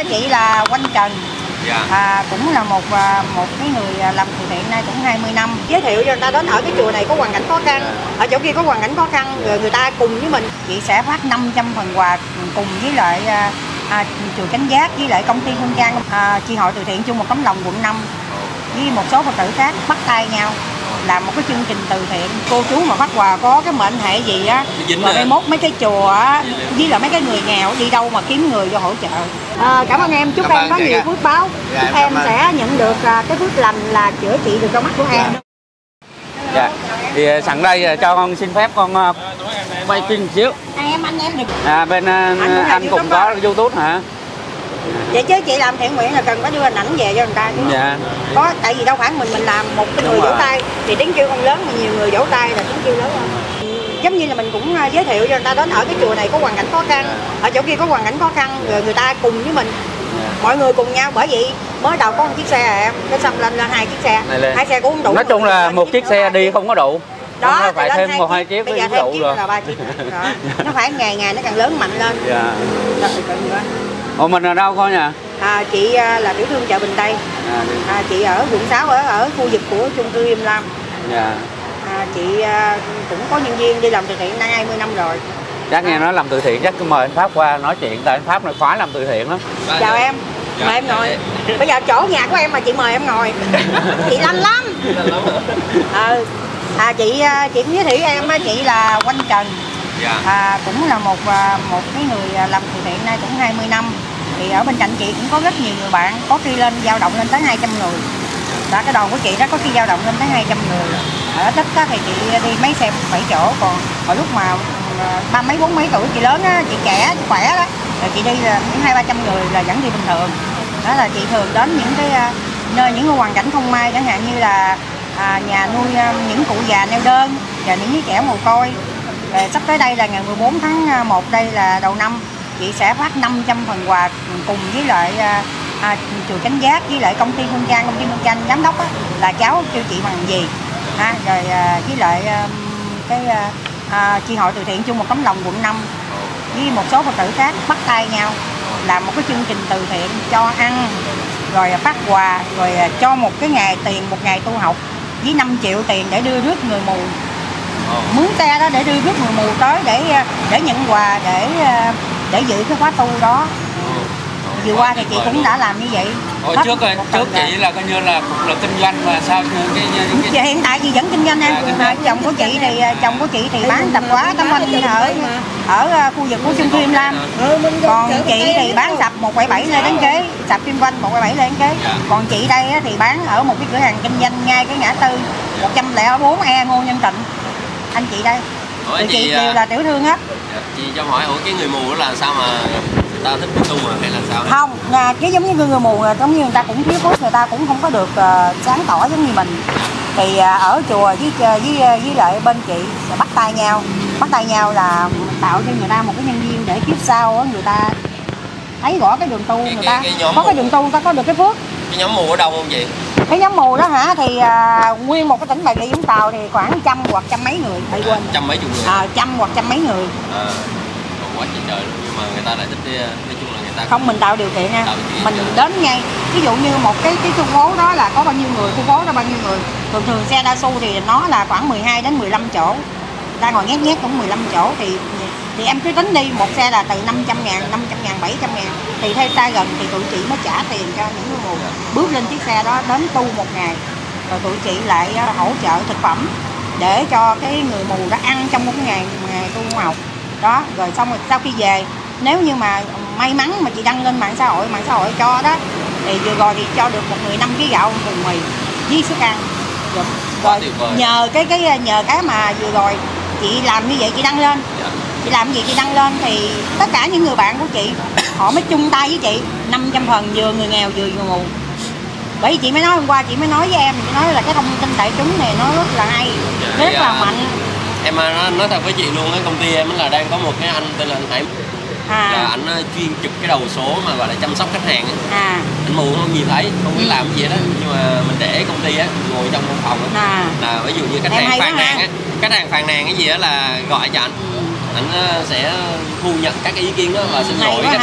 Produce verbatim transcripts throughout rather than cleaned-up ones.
chị là Quanh Trần. Dạ. À, cũng là một một cái người làm từ thiện nay cũng hai mươi năm. Giới thiệu cho người ta đến ở cái chùa này có hoàn cảnh khó khăn, dạ. Ở chỗ kia có hoàn cảnh khó khăn, rồi người ta cùng với mình. Chị sẽ phát năm trăm phần quà cùng với lại à, chùa Chánh Giác với lại công ty Phương Trang, à, chi hội từ thiện chung một tấm lòng quận năm với một số Phật tử khác bắt tay nhau làm một cái chương trình từ thiện. Cô chú mà phát quà có cái mệnh hệ gì á, rồi mai mốt mấy cái chùa á với là mấy cái người nghèo đi đâu mà kiếm người vô hỗ trợ. À, cảm ơn em, chúc cảm em có nhiều á. Phước báo, dạ, chúc em ơn. Sẽ nhận được cái phước lành là chữa trị được con mắt của em. Dạ. Thì sẵn đây cho con xin phép con quay phim xíu. À, em anh em được. À, bên anh, anh, anh cũng có YouTube hả? Vậy chứ chị làm thiện nguyện là cần phải đưa hình ảnh về cho người ta chứ. Dạ. Có, tại vì đâu phải mình mình làm một cái người vỗ tay thì tiếng kêu không lớn, mà nhiều người vỗ tay là tiếng kêu lớn hơn. Giống như là mình cũng giới thiệu cho người ta đến ở cái chùa này có hoàn cảnh khó khăn, ở chỗ kia có hoàn cảnh khó khăn, rồi người ta cùng với mình, mọi người cùng nhau. Bởi vậy mới đầu có một chiếc xe à em, cái xong lên lên hai chiếc xe, hai xe cũng không đủ. Nói chung là một chiếc xe đi không có đủ. Đó, nó phải thêm một hai chiếc mới đủ rồi. Là ba chiếc. Nó phải ngày ngày nó càng lớn mạnh lên. Dạ. Ủa mình ở đâu con nhỉ? À, chị là tiểu thương chợ Bình Tây. À, à, chị ở quận sáu, ở ở khu vực của chung cư Im Lam. Dạ. À, chị à, cũng có nhân viên đi làm từ thiện nay hai mươi năm rồi. Chắc nghe nói làm từ thiện, chắc cứ mời anh Pháp qua nói chuyện, tại anh Pháp này khoái làm từ thiện lắm. Chào em, dạ, mời em ngồi. Bây giờ chỗ nhà của em mà chị mời em ngồi. Chị lanh lắm. À, à, chị chị cũng giới thiệu em, chị là Quanh Trần. Dạ. À, cũng là một một cái người làm từ thiện nay cũng hai mươi năm. Thì ở bên cạnh chị cũng có rất nhiều người bạn, có khi lên dao động lên tới hai trăm người. Đó, cái đoàn của chị đó có khi dao động lên tới hai trăm người. Ở Tích á, thì chị đi mấy xe bảy chỗ, còn hồi lúc mà ba mấy bốn mấy tuổi chị lớn á, chị trẻ, chị khỏe đó, rồi chị đi là những hai ba trăm người là vẫn đi bình thường. Đó là chị thường đến những cái nơi những cái hoàn cảnh không may, chẳng hạn như là à, nhà nuôi những cụ già neo đơn và những đứa trẻ mồ côi. Rồi sắp tới đây là ngày mười bốn tháng một, đây là đầu năm, chị sẽ phát năm trăm phần quà cùng với lại à, à, chùa Chánh Giác với lại công ty Phương Trang, công ty Phương Trang giám đốc á, là cháu kêu chị bằng gì ha, rồi à, với lại à, cái à, à, chi hội từ thiện chung một tấm lòng quận năm với một số Phật tử khác bắt tay nhau làm một cái chương trình từ thiện cho ăn, rồi phát quà, rồi cho một cái ngày tiền, một ngày tu học với năm triệu tiền để đưa rước người mù. Mướn xe đó để đưa rước người mù tới để để nhận quà, để để dự cái khóa tu đó. Vừa qua thì chị cũng đã làm như vậy. Hồi trước rồi, trước chị là coi như là cũng là kinh doanh mà sao cái, cái, cái... hiện tại chị vẫn kinh doanh em. À, chồng của chị thì chồng của chị thì bán tạp hóa tấm anh ở ở khu vực của chung cư Im Lam. Còn chị thì bán sập một bảy bảy Lê Tấn Kế, sập Kim Vinh một bảy bảy Lê Tấn Kế. Còn chị đây thì bán ở một cái cửa hàng kinh doanh ngay cái ngã tư một trăm lẻ bốn E Ngô Nhân Tịnh. Anh chị đây. Tụi chị, chị đều là tiểu thương hết. Chị cho hỏi, ủa cái người mù đó là sao mà người ta thích cái tu mà hay là sao? Không, cái giống như người mù, giống như người ta cũng thiếu phước, người ta cũng không có được uh, sáng tỏ giống như mình. Thì uh, ở chùa với với với lại bên chị sẽ bắt tay nhau, bắt tay nhau là tạo cho người ta một cái nhân viên để kiếp sau người ta thấy rõ cái đường tu, cái, người cái, ta cái nhóm có cái đường tu, người ta có được cái phước. Cái nhóm mù ở đâu không chị? Cái nhóm mù đó hả, thì uh, nguyên một cái tỉnh Bà Rịa Vũng Tàu thì khoảng trăm hoặc trăm mấy người, phải quên. Trăm mấy chục người. À, trăm hoặc trăm mấy người. À, quá trời trời luôn, nhưng mà người ta lại thích đi, nói chung là người ta không, mình tạo điều kiện nha, mình điều đến ngay, ví dụ như một cái cái khu phố đó là có bao nhiêu người, khu phố đó bao nhiêu người, thường thường xe đa số thì nó là khoảng mười hai đến mười lăm chỗ, ta ngồi nhét nhét cũng mười lăm chỗ, thì thì em cứ tính đi, một xe là từ năm trăm ngàn, năm trăm ngàn, bảy trăm ngàn, thì theo xa gần thì tụi chị mới trả tiền cho những người mù bước lên chiếc xe đó đến tu một ngày, rồi tụi chị lại hỗ trợ thực phẩm để cho cái người mù đó ăn trong một ngày ngày tu học đó. Rồi xong rồi sau khi về, nếu như mà may mắn mà chị đăng lên mạng xã hội, mạng xã hội cho đó, thì vừa rồi thì cho được một người năm ký gạo cùng mì với sức ăn. Rồi, rồi nhờ cái cái nhờ cái mà vừa rồi chị làm như vậy, chị đăng lên, chị làm gì chị đăng lên thì tất cả những người bạn của chị họ mới chung tay với chị năm trăm phần, vừa người nghèo vừa người mù. Bởi vì chị mới nói hôm qua, chị mới nói với em, chị nói là cái thông tin đại chúng này nó rất là hay, dạ, rất là mạnh. Em nói thật với chị luôn, cái công ty em là đang có một cái anh tên là anh Hải, à, là anh chuyên chụp cái đầu số mà gọi là chăm sóc khách hàng ấy. À, anh mù không nhìn thấy, không biết làm cái gì đó, nhưng mà mình để công ty á ngồi trong văn phòng á, à, là ví dụ như khách hàng phàn nàn á, khách hàng phàn nàn cái gì đó là gọi cho anh, anh sẽ thu nhận các cái ý kiến đó và xin lỗi khách hàng.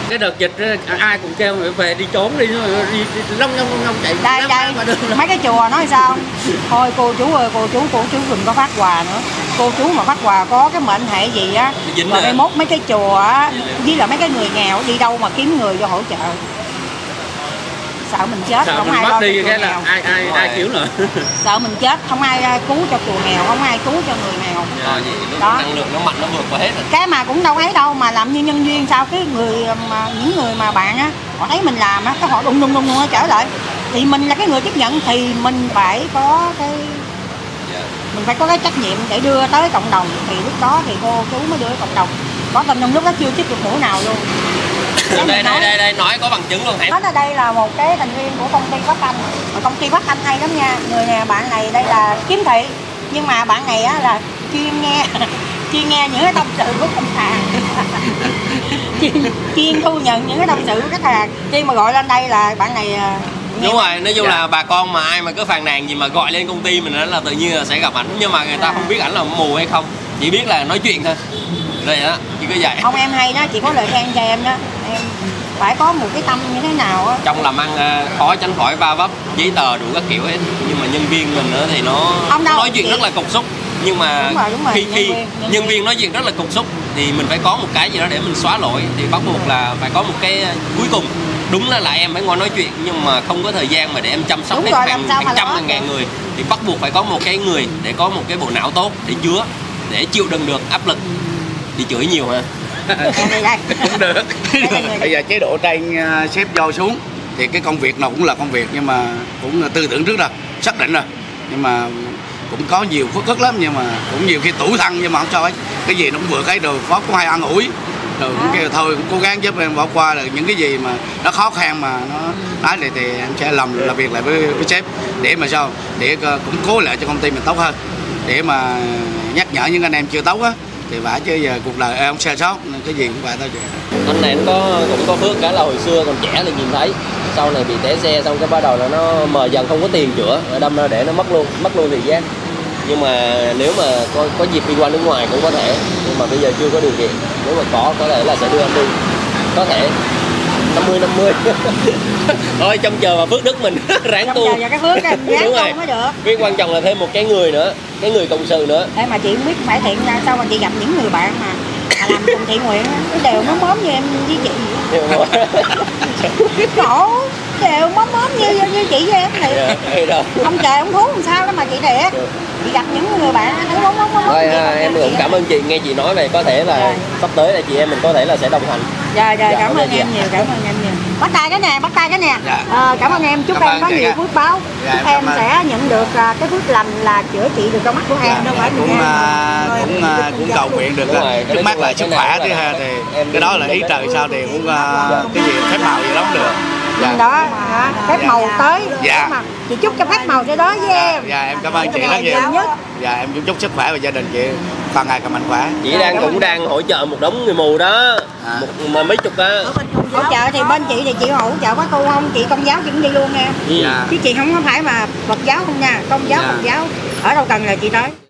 Cái đợt dịch ai cũng kêu phải về đi trốn đi, đi, đi lông nhông nhông chạy. Đây đây mấy cái chùa nói sao? Thôi cô chú ơi, cô chú cô chú đừng có phát quà nữa. Cô chú mà phát quà có cái mệnh hệ gì á, rồi mai mốt mấy cái chùa á, với là mấy cái người nghèo đi đâu mà kiếm người vô hỗ trợ. Sợ mình chết, sợ không mình ai mất lo đi cho cái chùa là nghèo. ai ai ai cứu nữa. Sợ mình chết, không ai cứu cho chùa nghèo, không ai cứu cho người nghèo. Rồi vậy lúc năng lượng nó mạnh nó vượt qua hết rồi. Cái mà cũng đâu ấy đâu mà làm như nhân viên sao cái người mà những người mà bạn á, họ thấy mình làm á, cái họ đùng đùng đùng đùng trở lại. Thì mình là cái người tiếp nhận thì mình phải có cái mình phải có cái trách nhiệm để đưa tới cộng đồng, thì lúc đó thì cô chú mới đưa tới cộng đồng. Có tình trong lúc đó chưa chích được mũi nào luôn. Đây đây đây đây nói có bằng chứng luôn. Nói là đây là một cái thành viên của công ty Bắc Anh, mà công ty Bắc Anh hay lắm nha. Người nè, bạn này đây là kiếm thị, nhưng mà bạn này á là chuyên nghe chuyên nghe những cái tâm sự của khách hàng. chuyên, chuyên thu nhận những cái tâm sự của khách hàng. Khi mà gọi lên đây là bạn này đúng rồi, nói chung dạ. là bà con mà ai mà cứ phàn nàn gì mà gọi lên công ty mình đó là tự nhiên là sẽ gặp ảnh, nhưng mà người ta à. không biết ảnh là mù hay không, chỉ biết là nói chuyện thôi. Đây đó, chỉ có vậy. Ông em hay đó, chỉ có lời khen cho em đó. Em phải có một cái tâm như thế nào á. Trong làm ăn khó tránh khỏi va vấp, giấy tờ đủ các kiểu hết, nhưng mà nhân viên mình nữa thì nó nói chuyện chị... rất là cục xúc. Nhưng mà đúng rồi, đúng rồi. khi nhân khi viên, nhân, nhân viên nói chuyện rất là cục xúc thì mình phải có một cái gì đó để mình xóa lỗi, thì bắt buộc là phải có một cái cuối cùng. Đúng là là em phải ngồi nói chuyện, nhưng mà không có thời gian mà để em chăm sóc hết hàng, hàng trăm hàng ngàn người, thì bắt buộc phải có một cái người để có một cái bộ não tốt để chứa, để chịu đựng được áp lực đi chửi nhiều ha. Cũng được. Bây giờ chế độ trên sếp vô xuống thì cái công việc nào cũng là công việc, nhưng mà cũng tư tưởng trước rồi, xác định rồi, nhưng mà cũng có nhiều phức tắc lắm, nhưng mà cũng nhiều khi tủi thân, nhưng mà không sao ấy, cái gì nó cũng vừa cái rồi phó cũng hay ăn ủi rồi cũng kêu thôi cũng cố gắng giúp em bỏ qua được những cái gì mà nó khó khăn mà nó nói này thì em sẽ làm làm việc lại với, với sếp để mà sao để củng cố lại cho công ty mình tốt hơn, để mà nhắc nhở những anh em chưa tốt á thì phải chứ giờ cuộc đời em không sai sót nên cái gì cũng vậy thôi. Anh này nó có cũng có phước cả là hồi xưa còn trẻ thì nhìn thấy, sau này bị té xe xong cái bắt đầu là nó mờ dần không có tiền chữa, đâm ra để nó mất luôn mất luôn thời gian. Nhưng mà nếu mà có, có dịp đi qua nước ngoài cũng có thể, nhưng mà bây giờ chưa có điều kiện. Nếu mà có có thể là sẽ đưa anh đi, có thể năm mươi năm mươi. Thôi trông chờ vào phước đức mình ráng tu. Trông chờ vào cái phước ráng tu mới được. Cái quan trọng là thêm một cái người nữa, cái người cộng sự nữa. Ê, mà chị không biết phải thiện ra sao mà chị gặp những người bạn mà, mà làm cùng thiện nguyện nó đều móm móm như em với chị. Khổ, đều móm móm như như chị với em này. Yeah, ông trời ông thú làm sao đó mà chị thiệt. Chị gặp những người bạn thấy móm móm móm. Thôi em cũng cảm ơn chị, nghe chị nói về có thể là dạ. sắp tới là chị em mình có thể là sẽ đồng hành. Dạ dạ, cảm ơn em nhiều, cảm ơn em nhiều. Bắt tay cái nè, bắt tay cái nè. Dạ. À, cảm ơn em, chúc cảm em có nhiều phước báo. Dạ, chúc em sẽ nhận được uh, cái phước lành là chữa trị được con mắt của em, đâu phải cũng cũng, uh, cũng, uh, cũng cầu nguyện được. Trước mắt là sức khỏe thứ hai thì cái đó là ý trời sao thì cũng uh, cái gì phép màu gì đó cũng được. Dạ. Đó, hả? Phép dạ. màu tới. Dạ. Chị chúc cho phép màu tới đó với em. Dạ, em cảm ơn chị rất nhiều. Dạ, em cũng chúc sức khỏe và gia đình chị càng ngày càng mạnh khỏe. Chị đang cũng em. đang hỗ trợ một đống người mù đó, à. một mà mấy chục á. Hỗ trợ thì bên chị thì chị hỗ trợ có tu không? Chị công giáo chị cũng đi luôn nha. Dạ. Chứ chị không có phải mà Phật giáo không nha, công giáo dạ. Phật giáo ở đâu cần là chị tới.